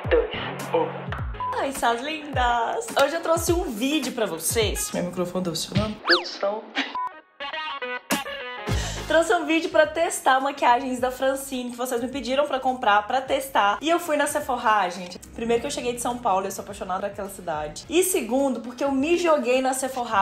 2, 1. Ai, suas lindas! Hoje eu trouxe um vídeo pra vocês. Meu microfone tá funcionando? Produção. Trouxe um vídeo pra testar maquiagens da Francine, que vocês me pediram pra comprar, pra testar. E eu fui na Sephora, gente. Primeiro que eu cheguei de São Paulo, eu sou apaixonada por aquela cidade. E segundo, porque eu me joguei na Sephora.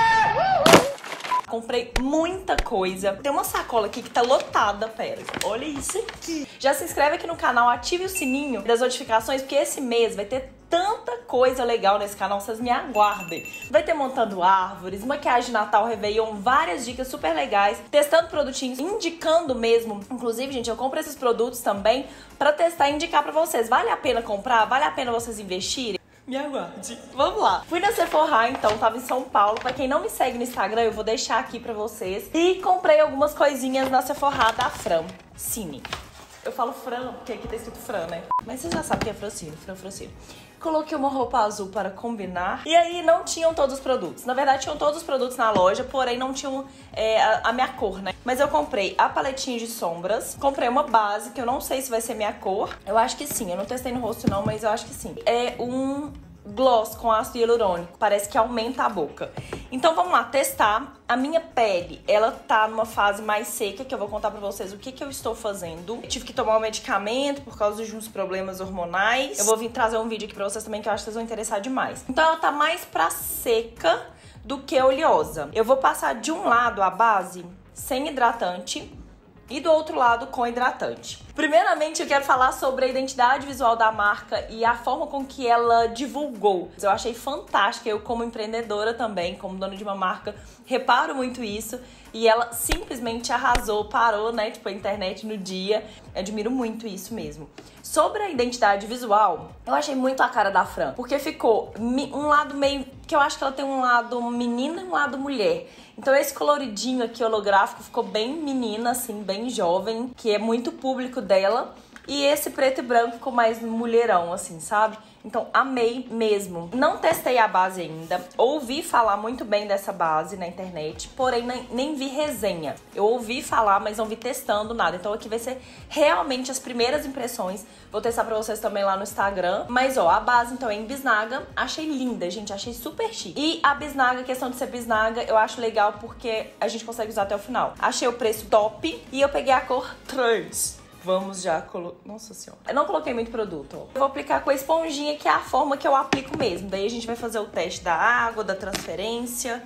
Comprei muita coisa. Tem uma sacola aqui que tá lotada, pera. Olha isso aqui. Já se inscreve aqui no canal, ative o sininho das notificações, porque esse mês vai ter tanta coisa legal nesse canal, vocês me aguardem. Vai ter montando árvores, maquiagem de Natal, Réveillon, várias dicas super legais, testando produtinhos, indicando mesmo. Inclusive, gente, eu compro esses produtos também pra testar e indicar pra vocês. Vale a pena comprar? Vale a pena vocês investirem? Me aguarde. Vamos lá. Fui na Sephora, então, tava em São Paulo. Pra quem não me segue no Instagram, eu vou deixar aqui pra vocês. E comprei algumas coisinhas na Sephora da Francine. Eu falo Fran, porque aqui tá escrito Fran, né? Mas vocês já sabem que é Francine, Francine. Coloquei uma roupa azul para combinar. E aí não tinham todos os produtos. Na verdade, tinham todos os produtos na loja, porém não tinham a minha cor, né? Mas eu comprei a paletinha de sombras. Comprei uma base, que eu não sei se vai ser minha cor. Eu acho que sim. Eu não testei no rosto não, mas eu acho que sim. É um gloss com ácido hialurônico. Parece que aumenta a boca. Então vamos lá, testar. A minha pele, ela tá numa fase mais seca, que eu vou contar pra vocês o que eu estou fazendo. Eu tive que tomar um medicamento por causa de uns problemas hormonais. Eu vou vir trazer um vídeo aqui pra vocês também, que eu acho que vocês vão interessar demais. Então ela tá mais pra seca do que oleosa. Eu vou passar de um lado a base sem hidratante e do outro lado com hidratante. Primeiramente, eu quero falar sobre a identidade visual da marca e a forma com que ela divulgou. Eu achei fantástica, eu como empreendedora também, como dona de uma marca, reparo muito isso. E ela simplesmente arrasou, parou, né, tipo, a internet no dia. Eu admiro muito isso mesmo. Sobre a identidade visual, eu achei muito a cara da Fran, porque ficou um lado meio... que eu acho que ela tem um lado menina e um lado mulher. Então esse coloridinho aqui holográfico ficou bem menina, assim, bem jovem, que é muito público dela. E esse preto e branco ficou mais mulherão, assim, sabe? Então, amei mesmo. Não testei a base ainda. Ouvi falar muito bem dessa base na internet, porém nem vi resenha. Eu ouvi falar, mas não vi testando nada. Então, aqui vai ser realmente as primeiras impressões. Vou testar pra vocês também lá no Instagram. Mas, ó, a base, então, é em bisnaga. Achei linda, gente. Achei super chique. E a bisnaga, a questão de ser bisnaga, eu acho legal porque a gente consegue usar até o final. Achei o preço top e eu peguei a cor 3. Vamos já colocar... Nossa senhora. Eu não coloquei muito produto, ó. Eu vou aplicar com a esponjinha, que é a forma que eu aplico mesmo. Daí a gente vai fazer o teste da água, da transferência.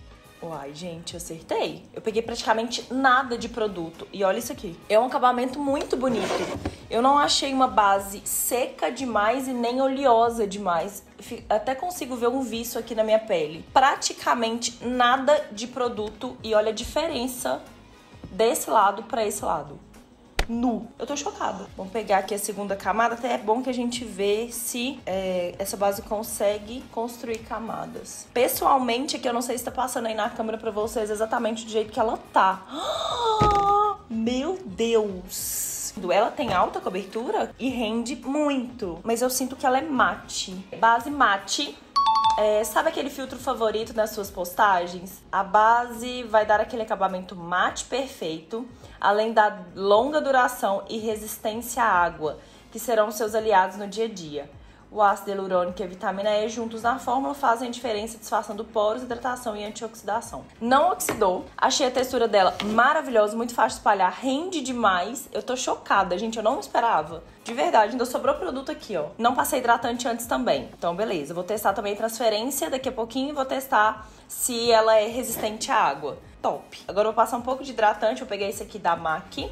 Uai, gente, eu acertei. Eu peguei praticamente nada de produto. E olha isso aqui. É um acabamento muito bonito. Eu não achei uma base seca demais e nem oleosa demais. Até consigo ver um viço aqui na minha pele. Praticamente nada de produto. E olha a diferença desse lado pra esse lado. Nu. Eu tô chocada. Vamos pegar aqui a segunda camada. Até é bom que a gente vê se essa base consegue construir camadas. Pessoalmente, aqui eu não sei se tá passando aí na câmera pra vocês exatamente do jeito que ela tá. Meu Deus! Ela tem alta cobertura e rende muito. Mas eu sinto que ela é mate. Base mate. Sabe aquele filtro favorito nas suas postagens? A base vai dar aquele acabamento mate perfeito, além da longa duração e resistência à água, que serão seus aliados no dia a dia. O ácido hialurônico e a vitamina E juntos na fórmula fazem a diferença disfarçando poros, hidratação e antioxidação. Não oxidou. Achei a textura dela maravilhosa, muito fácil de espalhar, rende demais. Eu tô chocada, gente, eu não esperava. De verdade, ainda sobrou produto aqui, ó. Não passei hidratante antes também. Então, beleza. Vou testar também a transferência daqui a pouquinho e vou testar se ela é resistente à água. Top. Agora eu vou passar um pouco de hidratante. Eu peguei esse aqui da MAC.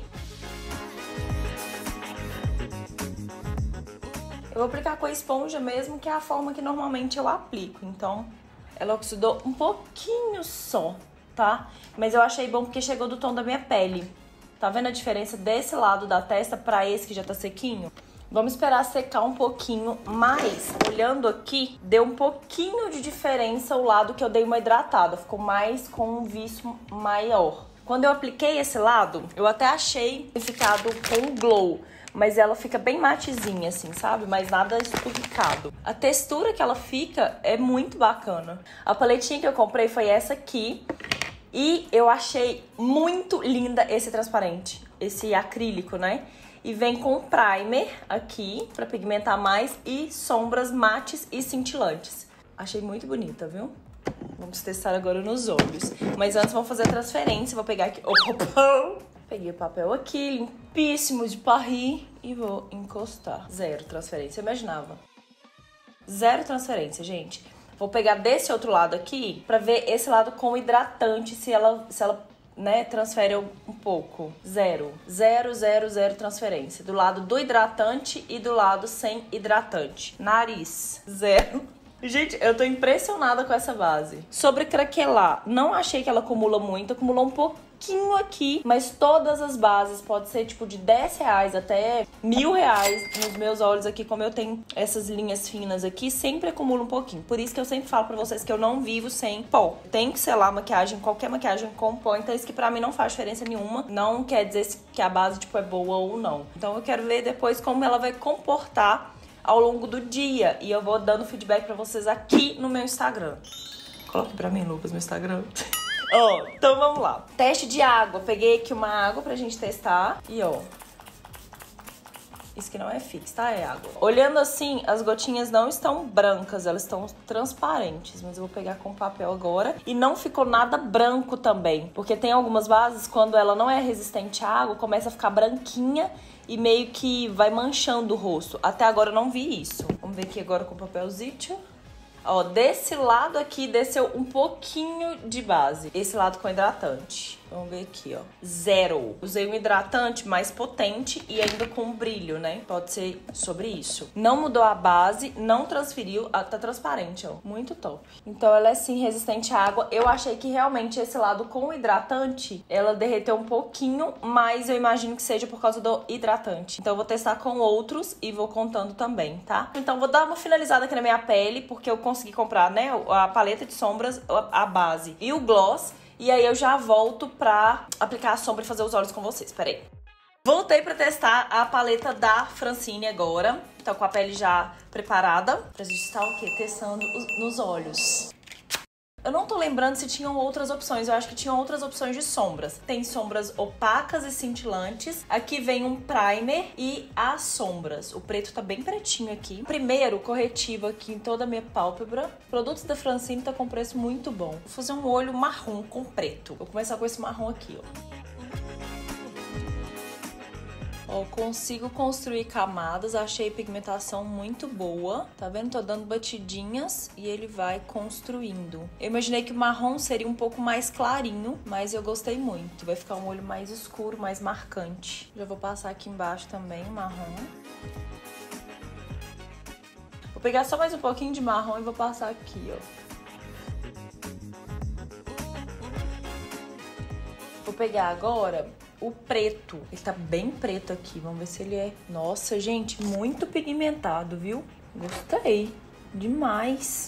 Eu vou aplicar com a esponja mesmo, que é a forma que normalmente eu aplico. Então, ela oxidou um pouquinho só, tá? Mas eu achei bom porque chegou do tom da minha pele. Tá vendo a diferença desse lado da testa pra esse que já tá sequinho? Vamos esperar secar um pouquinho, mas olhando aqui, deu um pouquinho de diferença o lado que eu dei uma hidratada. Ficou mais com um viço maior. Quando eu apliquei esse lado, eu até achei ficado com um glow. Mas ela fica bem matezinha, assim, sabe? Mas nada esturricado. A textura que ela fica é muito bacana. A paletinha que eu comprei foi essa aqui. E eu achei muito linda esse transparente. Esse acrílico, né? E vem com primer aqui, pra pigmentar mais. E sombras mates e cintilantes. Achei muito bonita, viu? Vamos testar agora nos olhos. Mas antes vamos fazer a transferência. Vou pegar aqui... Opa! Peguei o papel aqui, limpíssimo de Paris. E vou encostar. Zero transferência, eu imaginava. Zero transferência, gente. Vou pegar desse outro lado aqui pra ver esse lado com hidratante, se ela né, transfere um pouco. Zero. Zero, zero, zero transferência. Do lado do hidratante e do lado sem hidratante. Nariz. Zero. Gente, eu tô impressionada com essa base. Sobre craquelar, não achei que ela acumula muito. Acumulou um pouquinho aqui, mas todas as bases, pode ser tipo de R$10 até R$1.000 nos meus olhos aqui, como eu tenho essas linhas finas aqui, sempre acumula um pouquinho. Por isso que eu sempre falo pra vocês que eu não vivo sem pó. Tem que selar maquiagem, qualquer maquiagem com pó, então isso que pra mim não faz diferença nenhuma. Não quer dizer que a base tipo é boa ou não. Então eu quero ver depois como ela vai comportar ao longo do dia. E eu vou dando feedback pra vocês aqui no meu Instagram. Coloque pra mim, Lucas, no Instagram. Ó, então vamos lá. Teste de água. Peguei aqui uma água pra gente testar. E ó, isso que não é fix, tá? É água. Olhando assim, as gotinhas não estão brancas, elas estão transparentes. Mas eu vou pegar com papel agora. E não ficou nada branco também. Porque tem algumas bases, quando ela não é resistente à água, começa a ficar branquinha e meio que vai manchando o rosto. Até agora eu não vi isso. Vamos ver aqui agora com o papelzito. Ó, desse lado aqui desceu um pouquinho de base. Esse lado com hidratante. Vamos ver aqui, ó. Zero. Usei um hidratante mais potente e ainda com brilho, né? Pode ser sobre isso. Não mudou a base, não transferiu. Tá transparente, ó. Muito top. Então ela é sim resistente à água. Eu achei que realmente esse lado com hidratante, ela derreteu um pouquinho, mas eu imagino que seja por causa do hidratante. Então eu vou testar com outros e vou contando também, tá? Então vou dar uma finalizada aqui na minha pele, porque eu consegui comprar, né, a paleta de sombras, a base e o gloss. E aí eu já volto pra aplicar a sombra e fazer os olhos com vocês. Peraí. Voltei pra testar a paleta da Francine agora. Tá com a pele já preparada. Pra gente estar o quê? Testando nos olhos. Eu não tô lembrando se tinham outras opções. Eu acho que tinham outras opções de sombras. Tem sombras opacas e cintilantes. Aqui vem um primer e as sombras. O preto tá bem pretinho aqui. Primeiro, corretivo aqui em toda a minha pálpebra. Produtos da Francine tá com preço muito bom. Vou fazer um olho marrom com preto. Vou começar com esse marrom aqui, ó. Ó, consigo construir camadas, achei a pigmentação muito boa. Tá vendo? Tô dando batidinhas e ele vai construindo. Eu imaginei que o marrom seria um pouco mais clarinho, mas eu gostei muito. Vai ficar um olho mais escuro, mais marcante. Já vou passar aqui embaixo também o marrom. Vou pegar só mais um pouquinho de marrom e vou passar aqui, ó. Vou pegar agora o preto. Ele tá bem preto aqui. Vamos ver se ele é... Nossa, gente, muito pigmentado, viu? Gostei. Demais.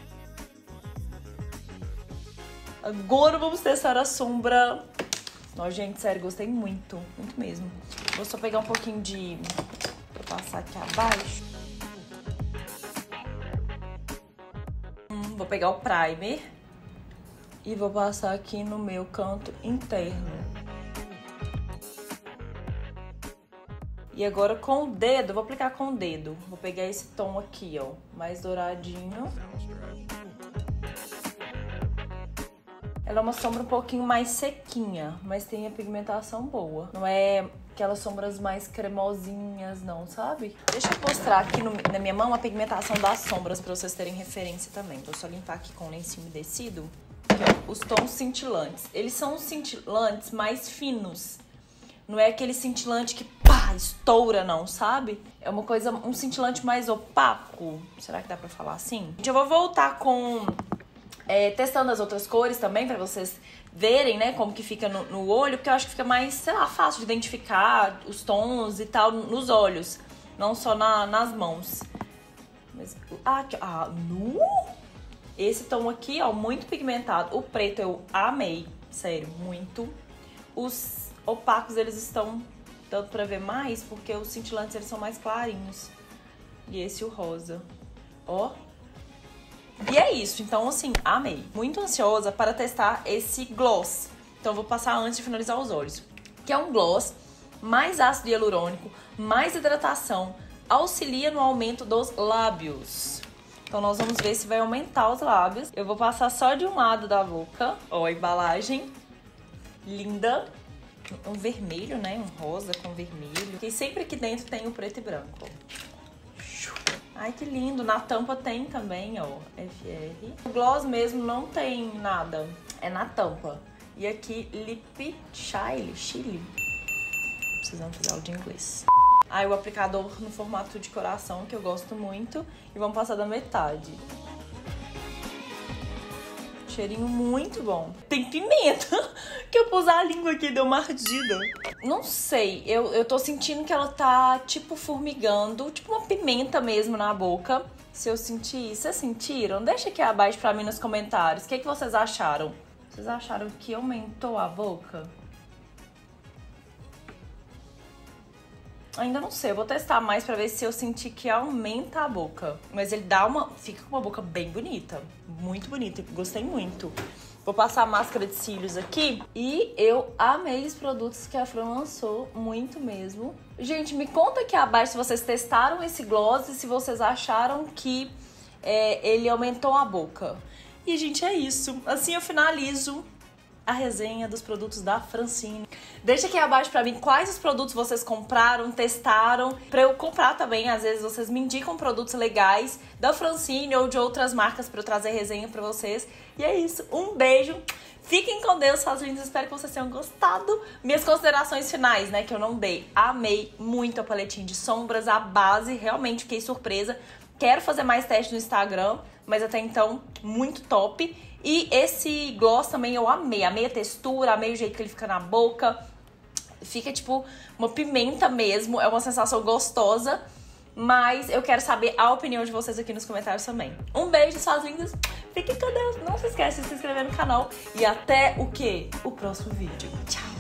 Agora vamos testar a sombra. Nossa, gente, sério, gostei muito. Muito mesmo. Vou só pegar um pouquinho de... Vou passar aqui abaixo. Vou pegar o primer. E vou passar aqui no meu canto interno. E agora com o dedo, vou aplicar com o dedo. Vou pegar esse tom aqui, ó, mais douradinho. Ela é uma sombra um pouquinho mais sequinha, mas tem a pigmentação boa. Não é aquelas sombras mais cremosinhas, não, sabe? Deixa eu mostrar aqui na minha mão a pigmentação das sombras pra vocês terem referência também. Vou só limpar aqui com o lencinho umedecido. Aqui, ó, os tons cintilantes. Eles são os cintilantes mais finos. Não é aquele cintilante que, pá, estoura, não, sabe? É uma coisa, um cintilante mais opaco. Será que dá pra falar assim? Eu vou voltar com... testando as outras cores também, pra vocês verem, né, como que fica no olho. Porque eu acho que fica mais, sei lá, fácil de identificar os tons e tal nos olhos. Não só nas mãos. Mas, aqui, esse tom aqui, ó, muito pigmentado. O preto eu amei, sério, muito. Os opacos, eles estão dando pra ver mais, porque os cintilantes, eles são mais clarinhos. E esse o rosa. Ó. E é isso. Então, assim, amei. Muito ansiosa para testar esse gloss. Então, eu vou passar antes de finalizar os olhos. Que é um gloss mais ácido hialurônico, mais hidratação, auxilia no aumento dos lábios. Então nós vamos ver se vai aumentar os lábios. Eu vou passar só de um lado da boca. Ó, a embalagem linda. Um vermelho, né? Um rosa com vermelho. E sempre aqui dentro tem o preto e branco. Ai, que lindo. Na tampa tem também, ó, FR. O gloss mesmo não tem nada. É na tampa. E aqui, Lip Chile. Precisamos fazer aula de inglês. Aí o aplicador no formato de coração, que eu gosto muito. E vamos passar da metade. Cheirinho muito bom. Tem pimenta, que eu pus a língua aqui e deu uma ardida. Não sei, eu tô sentindo que ela tá tipo formigando, tipo uma pimenta mesmo na boca. Se eu sentir isso, vocês sentiram? Deixa aqui abaixo pra mim nos comentários. O que vocês acharam? Vocês acharam que aumentou a boca? Ainda não sei, eu vou testar mais pra ver se eu sentir que aumenta a boca. Mas ele dá fica com uma boca bem bonita. Muito bonita, gostei muito. Vou passar a máscara de cílios aqui. E eu amei os produtos que a Fran lançou, muito mesmo. Gente, me conta aqui abaixo se vocês testaram esse gloss e se vocês acharam que ele aumentou a boca. E, gente, é isso. Assim eu finalizo a resenha dos produtos da Francine. Deixa aqui abaixo pra mim quais os produtos vocês compraram, testaram, pra eu comprar também. Às vezes vocês me indicam produtos legais da Francine ou de outras marcas pra eu trazer resenha pra vocês. E é isso, um beijo, fiquem com Deus, suas lindas, espero que vocês tenham gostado. Minhas considerações finais, né, que eu não dei. Amei muito a paletinha de sombras, a base, realmente fiquei surpresa. Quero fazer mais testes no Instagram, mas até então, muito top. E esse gloss também eu amei a textura, amei o jeito que ele fica na boca. Fica tipo uma pimenta mesmo, é uma sensação gostosa. Mas eu quero saber a opinião de vocês aqui nos comentários também. Um beijo, suas lindas, fiquem com Deus. Não se esquece de se inscrever no canal. E até o quê? O próximo vídeo. Tchau!